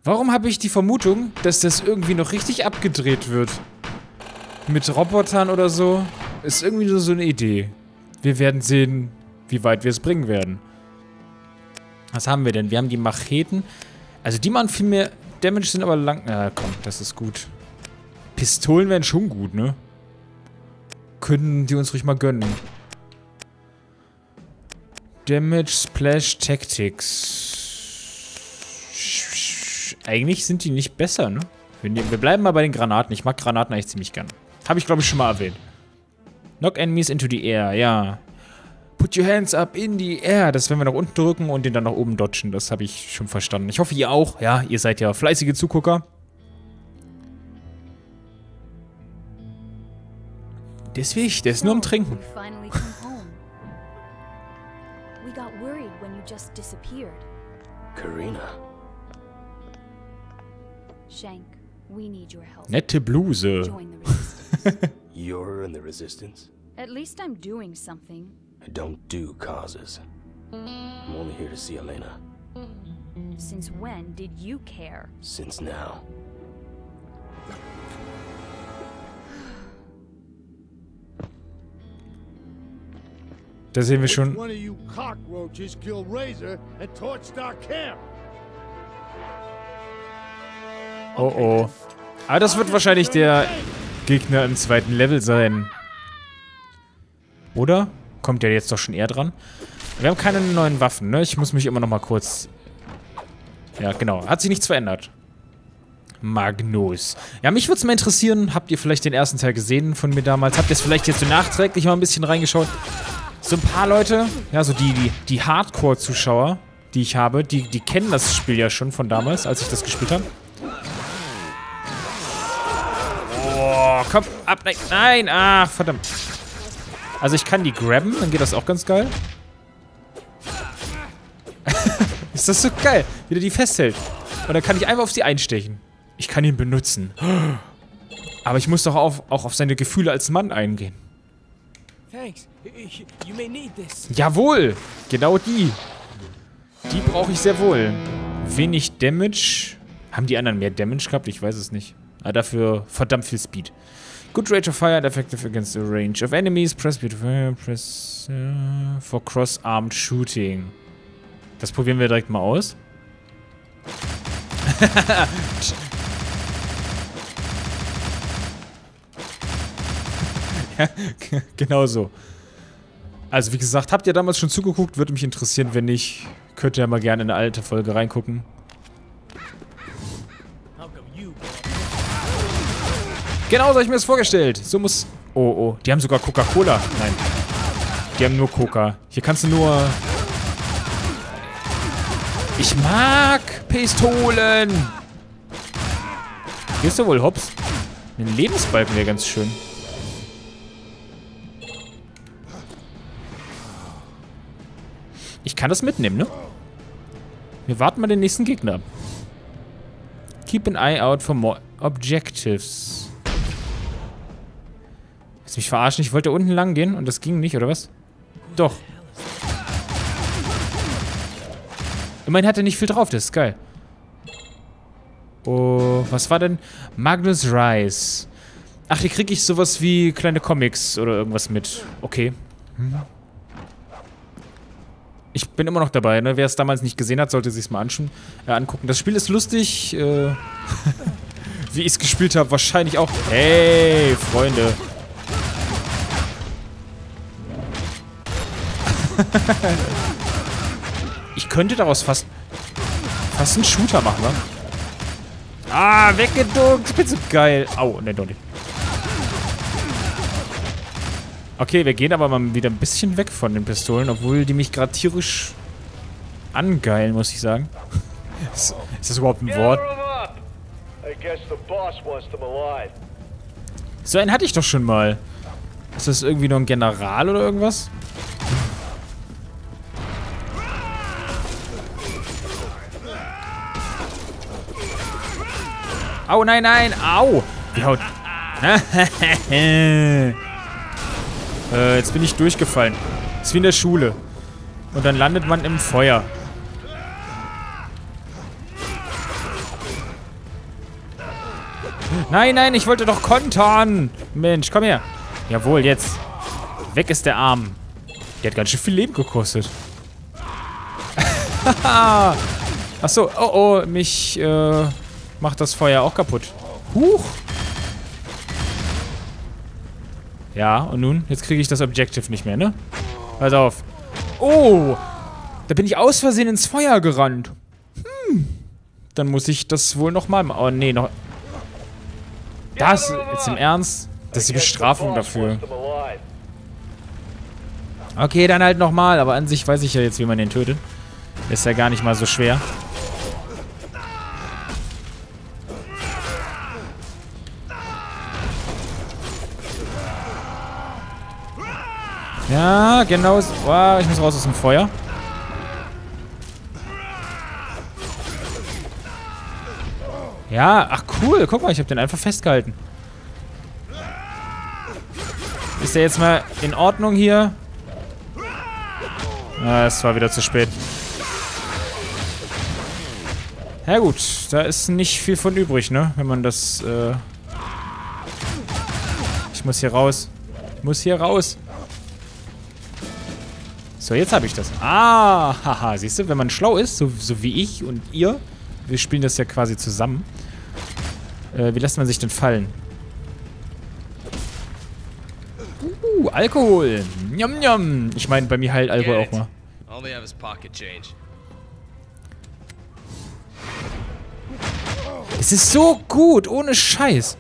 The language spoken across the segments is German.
Warum habe ich die Vermutung, dass das irgendwie noch richtig abgedreht wird? Mit Robotern oder so? Ist irgendwie nur so eine Idee. Wir werden sehen, wie weit wir es bringen werden. Was haben wir denn? Wir haben die Macheten. Also die machen viel mehr Damage, sind aber lang... Ja, komm, das ist gut. Pistolen wären schon gut, ne? Können die uns ruhig mal gönnen. Damage, Splash, Tactics. Eigentlich sind die nicht besser, ne? Wir bleiben mal bei den Granaten. Ich mag Granaten eigentlich ziemlich gern. Habe ich, glaube ich, schon mal erwähnt. Knock enemies into the air, ja. Put your hands up in the air. Das werden wir nach unten drücken und den dann nach oben dodgen. Das habe ich schon verstanden. Ich hoffe, ihr auch. Ja, ihr seid ja fleißige Zugucker. Der ist wichtig, der ist nur am Trinken. Karina. Shank, we need your help. Nette Bluse. Join the resistance. You're in the resistance? At least I'm doing something. I don't do causes. I'm only here to see Elena. Since when did you care? Since now. Da sehen wir schon. One of you cockroaches killed Razor and torched our camp. Oh oh. Aber das wird wahrscheinlich der Gegner im zweiten Level sein. Oder? Kommt der jetzt doch schon eher dran? Wir haben keine neuen Waffen, ne? Ich muss mich immer noch mal kurz... Ja, genau. Hat sich nichts verändert. Magnus. Ja, mich würde es mal interessieren, habt ihr vielleicht den ersten Teil gesehen von mir damals? Habt ihr es vielleicht jetzt so nachträglich mal ein bisschen reingeschaut? So ein paar Leute, ja, so die Hardcore-Zuschauer, die ich habe, die kennen das Spiel ja schon von damals, als ich das gespielt habe. Oh, komm, ab, nein, nein, ach, verdammt. Also ich kann die grabben, dann geht das auch ganz geil. Ist das so geil, wie der die festhält. Und dann kann ich einfach auf sie einstechen. Ich kann ihn benutzen. Aber ich muss doch auch auf seine Gefühle als Mann eingehen. Thanks. You may need this. Jawohl! Genau die. Die brauche ich sehr wohl. Wenig Damage. Haben die anderen mehr Damage gehabt? Ich weiß es nicht. Aber dafür verdammt viel Speed. Good rate of fire and effective against the range of enemies. Press B to fire. Press for cross-armed shooting. Das probieren wir direkt mal aus. Ja, genau so. Also wie gesagt, habt ihr damals schon zugeguckt? Würde mich interessieren, wenn nicht, könnt ihr ja mal gerne in eine alte Folge reingucken. Genau so habe ich mir das vorgestellt. So muss... Oh, oh. Die haben sogar Coca-Cola. Nein. Die haben nur Coca. Hier kannst du nur... Ich mag Pistolen. Gehst du wohl hops? Ein Lebensbalken wäre ganz schön. Ich kann das mitnehmen, ne? Wir warten mal den nächsten Gegner ab. Keep an eye out for more objectives. Willst du mich verarschen? Ich wollte da unten lang gehen und das ging nicht, oder was? Doch. Immerhin hat er nicht viel drauf, das ist geil. Oh, was war denn? Magnus Rise. Ach, hier kriege ich sowas wie kleine Comics oder irgendwas mit. Okay. Ich bin immer noch dabei, ne? Wer es damals nicht gesehen hat, sollte sich es mal angucken. Das Spiel ist lustig. Wie ich es gespielt habe, wahrscheinlich auch. Hey, Freunde. Ich könnte daraus fast einen Shooter machen, ne? Ah, weggeduckt. Ich bin so geil. Au, ne, doch nicht. Okay, wir gehen aber mal wieder ein bisschen weg von den Pistolen, obwohl die mich gerade tierisch angeilen, muss ich sagen. Ist das überhaupt ein Wort? So einen hatte ich doch schon mal. Ist das irgendwie noch ein General oder irgendwas? Au, nein, nein, au! Die Haut. Jetzt bin ich durchgefallen. Ist wie in der Schule. Und dann landet man im Feuer. Nein, nein, ich wollte doch kontern. Mensch, komm her. Jawohl, jetzt. Weg ist der Arm. Der hat ganz schön viel Leben gekostet. Achso, oh, mich macht das Feuer auch kaputt. Huch. Ja, und nun? Jetzt kriege ich das Objective nicht mehr, ne? Pass auf. Oh, da bin ich aus Versehen ins Feuer gerannt. Dann muss ich das wohl nochmal machen. Oh, nee, noch... Das, jetzt im Ernst? Das ist die Bestrafung dafür. Okay, dann halt nochmal. Aber an sich weiß ich ja jetzt, wie man den tötet. Ist ja gar nicht mal so schwer. Ja, genau. Wow, ich muss raus aus dem Feuer. Ja, ach cool. Guck mal, ich habe den einfach festgehalten. Ist der jetzt mal in Ordnung hier? Ah, es war wieder zu spät. Ja gut, da ist nicht viel von übrig, ne? Wenn man das, Ich muss hier raus. Ich muss hier raus. So, jetzt habe ich das. Ah, haha, siehst du, wenn man schlau ist, so wie ich und ihr, wir spielen das ja quasi zusammen. Wie lässt man sich denn fallen? Alkohol. Njam, njam. Ich meine, bei mir heilt Alkohol auch mal. All they have is pocket change. Es ist so gut, ohne Scheiß.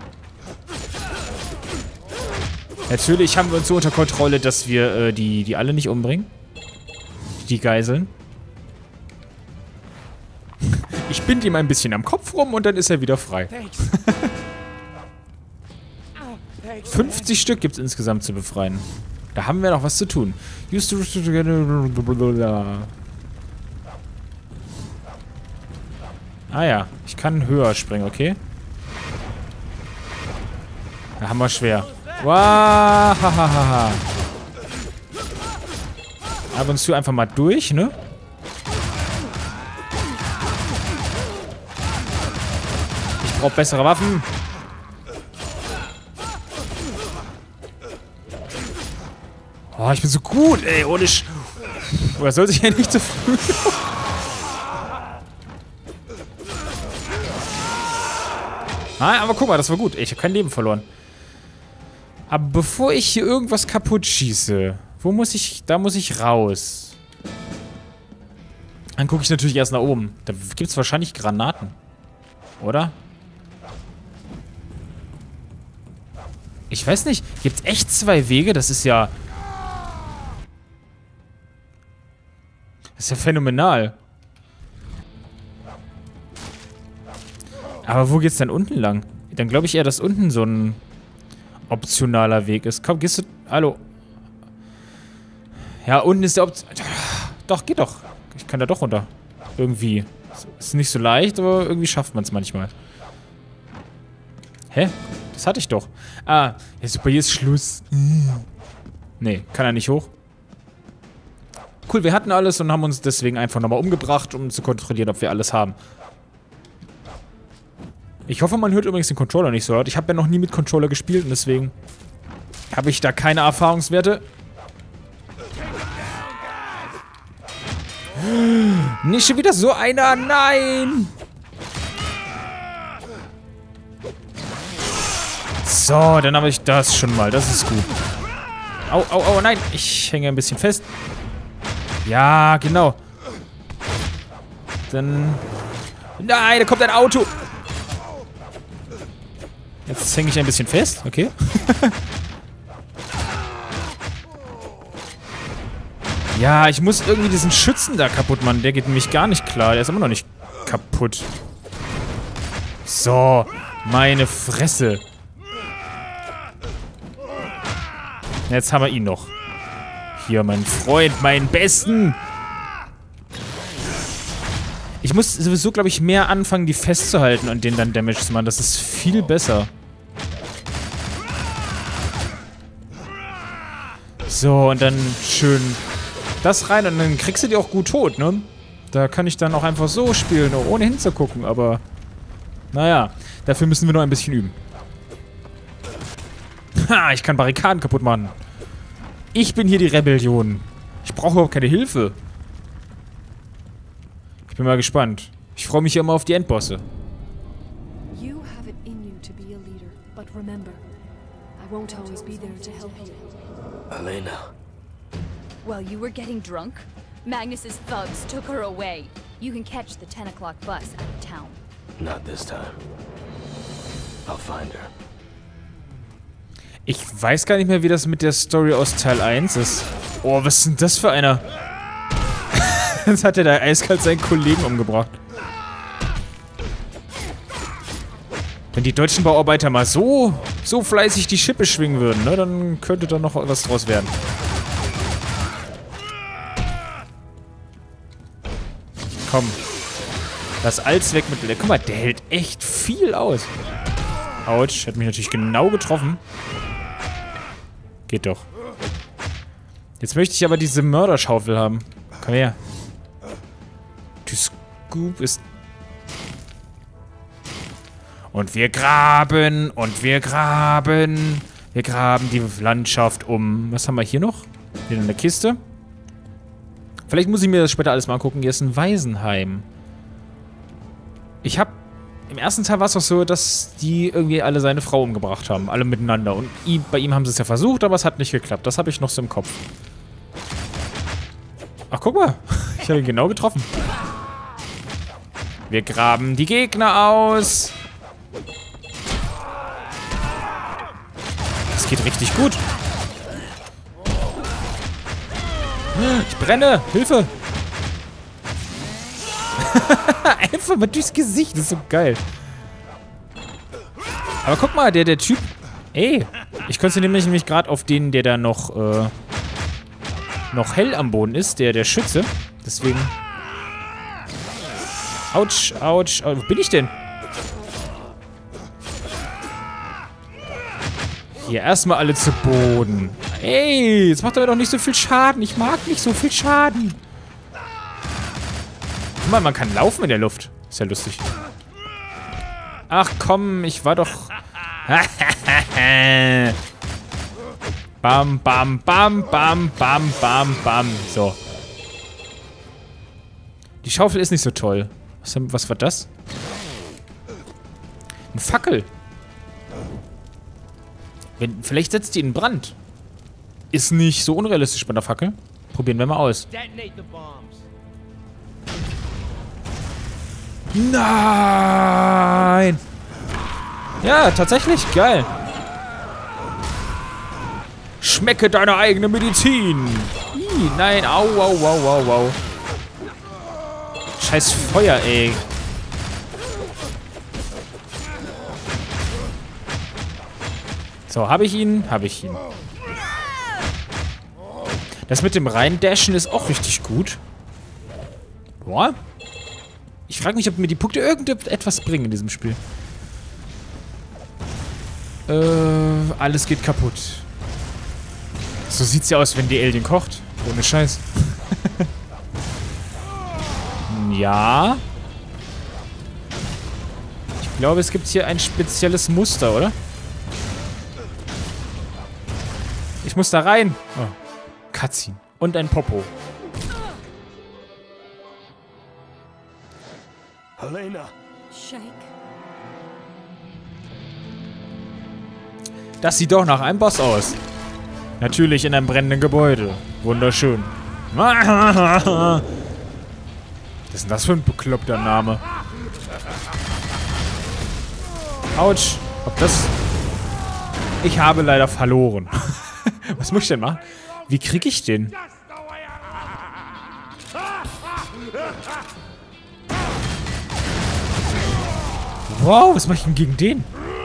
Natürlich haben wir uns so unter Kontrolle, dass wir die alle nicht umbringen. Die Geiseln. Ich binde ihm ein bisschen am Kopf rum und dann ist er wieder frei. 50 Stück gibt es insgesamt zu befreien. Da haben wir noch was zu tun. Ah ja, ich kann höher springen, okay? Da haben wir schwer. Wow, hahaha. Ab und zu einfach mal durch, ne? Ich brauche bessere Waffen. Oh, ich bin so gut, ey, ohne Woher soll sich ja nicht so früh... Ah, aber guck mal, das war gut. Ich habe kein Leben verloren. Aber bevor ich hier irgendwas kaputt schieße, wo muss ich... Da muss ich raus. Dann gucke ich natürlich erst nach oben. Da gibt es wahrscheinlich Granaten. Oder? Ich weiß nicht. Gibt es echt 2 Wege? Das ist ja... Das ist ja phänomenal. Aber wo geht's denn unten lang? Dann glaube ich eher, dass unten so ein optionaler Weg ist. Komm, gehst du... Hallo. Ja, unten ist der Option... Doch, geht doch. Ich kann da doch runter. Irgendwie. Ist nicht so leicht, aber irgendwie schafft man es manchmal. Hä? Das hatte ich doch. Ah, ja super, hier ist Schluss. Nee, kann er nicht hoch. Cool, wir hatten alles und haben uns deswegen einfach nochmal umgebracht, um zu kontrollieren, ob wir alles haben. Ich hoffe, man hört übrigens den Controller nicht so laut. Ich habe ja noch nie mit Controller gespielt und deswegen habe ich da keine Erfahrungswerte. Nicht schon wieder so einer, nein! So, dann habe ich das schon mal, das ist gut. Au, au, au, nein, ich hänge ein bisschen fest. Ja, genau. Dann... Nein, da kommt ein Auto. Jetzt hänge ich ein bisschen fest, okay. Ja, ich muss irgendwie diesen Schützen da kaputt machen. Der geht nämlich gar nicht klar. Der ist immer noch nicht kaputt. So, meine Fresse. Jetzt haben wir ihn noch. Hier, mein Freund, meinen Besten. Ich muss sowieso, glaube ich, mehr anfangen, die festzuhalten und denen dann Damage zu machen. Das ist viel besser. So, und dann schön das rein und dann kriegst du die auch gut tot, ne? Da kann ich dann auch einfach so spielen, ohne hinzugucken, aber... Naja. Dafür müssen wir noch ein bisschen üben. Ha, ich kann Barrikaden kaputt machen. Ich bin hier die Rebellion. Ich brauche überhaupt keine Hilfe. Ich bin mal gespannt. Ich freue mich ja immer auf die Endbosse. You have it in you to be a leader, but remember, I won't always be there to help you. Elena. While you were getting drunk, Magnus's thugs took her away. You can catch the 10 o'clock bus out of town. Not this time. I'll find her. Ich weiß gar nicht mehr, wie das mit der Story aus Teil 1 ist. Oh, was ist denn das für einer? Jetzt hat er da eiskalt seinen Kollegen umgebracht. Wenn die deutschen Bauarbeiter mal so fleißig die Schippe schwingen würden, ne, dann könnte da noch was draus werden. Komm. Das Allzweck mit... Guck mal, der hält echt viel aus. Autsch, hat mich natürlich genau getroffen. Geht doch. Jetzt möchte ich aber diese Mörderschaufel haben. Komm her. Die Scoop ist... Und wir graben, und wir graben. Wir graben die Landschaft um. Was haben wir hier noch? Hier in der Kiste. Vielleicht muss ich mir das später alles mal angucken. Hier ist ein Waisenheim. Ich hab... Im ersten Teil war es doch so, dass die irgendwie alle seine Frau umgebracht haben. Alle miteinander. Und bei ihm haben sie es ja versucht, aber es hat nicht geklappt. Das habe ich noch so im Kopf. Ach, guck mal. Ich habe ihn genau getroffen. Wir graben die Gegner aus. Das geht richtig gut. Ich brenne. Hilfe. Einfach mal durchs Gesicht. Das ist so geil. Aber guck mal, der Typ... Ey, ich konzentriere mich nämlich gerade auf den, der da noch hell am Boden ist. Der Schütze. Deswegen... Autsch, autsch. Wo bin ich denn? Hier, erstmal alle zu Boden. Ey, jetzt macht er doch nicht so viel Schaden. Ich mag nicht so viel Schaden. Guck mal, man kann laufen in der Luft. Ist ja lustig. Ach komm, ich war doch... Bam, bam, bam, bam, bam, bam, bam. So. Die Schaufel ist nicht so toll. Was war das? Eine Fackel. Vielleicht setzt die in Brand. Ist nicht so unrealistisch bei der Fackel. Probieren wir mal aus. Detonate the bombs. Nein! Ja, tatsächlich. Geil. Schmecke deine eigene Medizin. Ih, nein, au, au, au, au, au. Scheiß Feuer, ey. So, habe ich ihn? Habe ich ihn. Das mit dem Reindashen ist auch richtig gut. Boah. Ich frage mich, ob mir die Punkte irgendetwas bringen in diesem Spiel. Alles geht kaputt. So sieht's ja aus, wenn die Alien kocht. Ohne Scheiß. Ja. Ich glaube, es gibt hier ein spezielles Muster, oder? Ich muss da rein. Oh. Cutscene. Und ein Popo. Elena. Shank. Das sieht doch nach einem Boss aus. Natürlich in einem brennenden Gebäude. Wunderschön. Was ist denn das für ein bekloppter Name? Autsch. Ob das... Ich habe leider verloren. Was muss ich denn machen? Wie kriege ich den? Wow, was mache ich denn gegen den?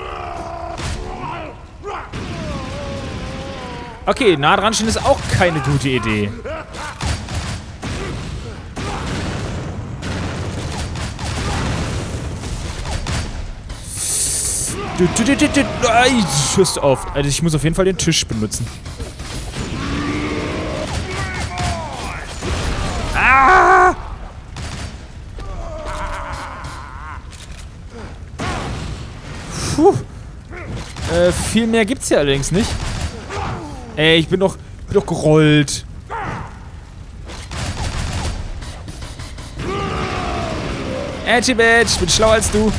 Okay, nah dran stehen ist auch keine gute Idee. Hörst du auf. Also ich muss auf jeden Fall den Tisch benutzen. Ah! Puh. Viel mehr gibt's hier allerdings nicht. Ey, ich bin doch gerollt. Edgy Bitch, ich bin schlauer als du.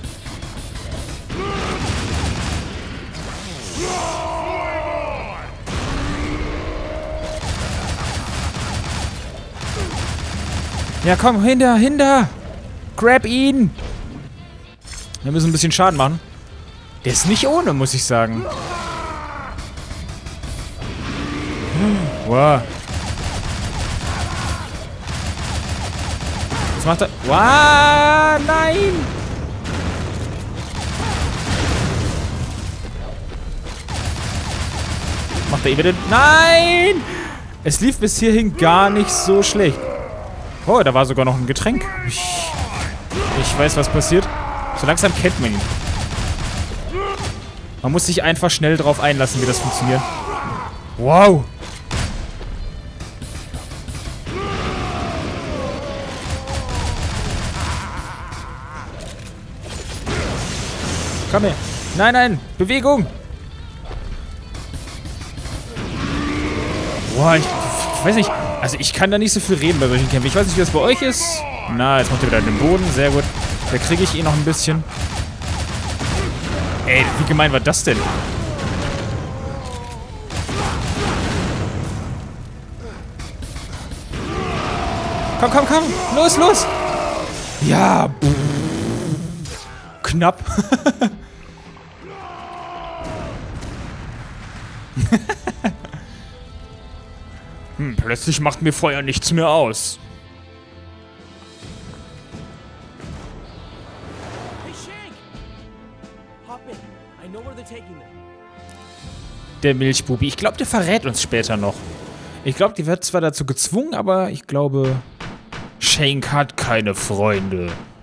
Ja, komm, hinter. Grab ihn. Wir müssen ein bisschen Schaden machen. Der ist nicht ohne, muss ich sagen. Wow. Was macht er? Wow, nein! Macht er wieder... Nein! Es lief bis hierhin gar nicht so schlecht. Oh, da war sogar noch ein Getränk. Ich weiß, was passiert. So langsam kennt man ihn. Man muss sich einfach schnell drauf einlassen, wie das funktioniert. Wow! Komm her. Nein. Bewegung. Boah, ich weiß nicht. Also ich kann da nicht so viel reden bei solchen Kämpfen. Ich weiß nicht, wie das bei euch ist. Na, jetzt macht er wieder den Boden. Sehr gut. Da kriege ich ihn noch ein bisschen. Ey, wie gemein war das denn? Komm. Los. Ja. Knapp. Plötzlich macht mir Feuer nichts mehr aus. Hey, Shank! Hop in. I know where they're taking them. Der Milchbubi. Ich glaube, der verrät uns später noch. Ich glaube, die wird zwar dazu gezwungen, aber ich glaube, Shank hat keine Freunde.